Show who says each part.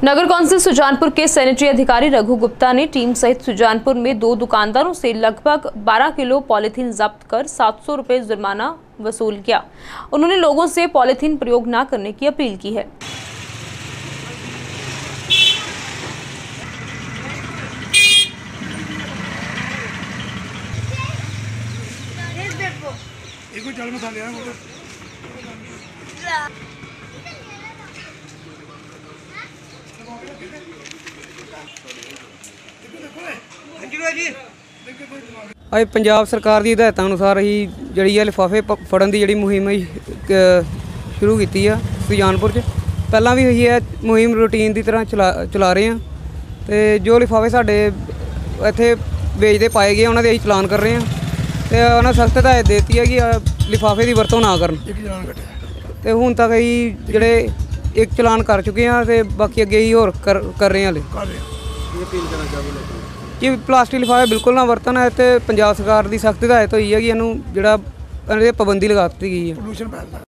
Speaker 1: नगर council Sujanpur के sanitary अधिकारी रघु गुप्ता ने टीम सहित सुजानपुर में 2 दुकानदारों से लगभग 12 किलो पॉलीथीन जब्त कर 700 रुपए जुर्माना वसूल किया। उन्होंने लोगों से पॉलीथीन प्रयोग न करने की अपील की है।
Speaker 2: ਅੱਜ पंजाब सरकार की हिदायतों अनुसार ही जी लिफाफे फड़न की जी मुहिम शुरू की है सुजानपुर पहला भी यही है मुहिम रूटीन की तरह चला रहे हैं। तो जो लिफाफे साढ़े इत्थे बेचते पाए गए उन्होंने चलान कर रहे हैं। तो उन्होंने सख्त हिदायत देती है कि लिफाफे की वरतों ना करन। तो हुण तक ही जोड़े एक चलान कर चुके हैं तो बाकी अगे ही होर कर रहे हैं कि प्लास्टिक लिफाफे बिल्कुल ना वरतन है। तो पंजाब सरकार की सख्त हिदायत हुई है कि इनू जोड़ा पाबंदी लगा दी गई है।